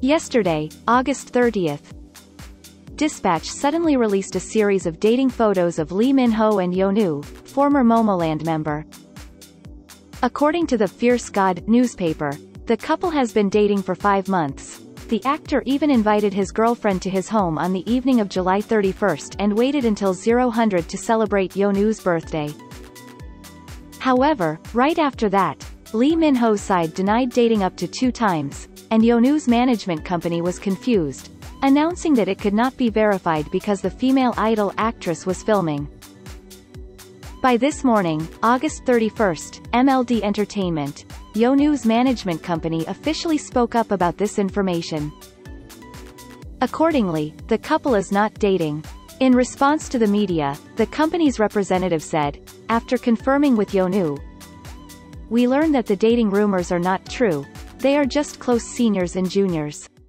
Yesterday, August 30th, Dispatch suddenly released a series of dating photos of Lee Min-ho and Yeonwoo, former Momoland member. According to the Fierce God newspaper, the couple has been dating for 5 months. The actor even invited his girlfriend to his home on the evening of July 31st and waited until 0000 to celebrate Yeonwoo's birthday. However, right after that, Lee Min-ho's side denied dating up to 2 times, and Yeonwoo's management company was confused, announcing that it could not be verified because the female idol actress was filming. By this morning, August 31st, MLD Entertainment, Yeonwoo's management company officially spoke up about this information. Accordingly, the couple is not dating. In response to the media, the company's representative said, after confirming with Yeonwoo, "We learned that the dating rumors are not true, they are just close seniors and juniors."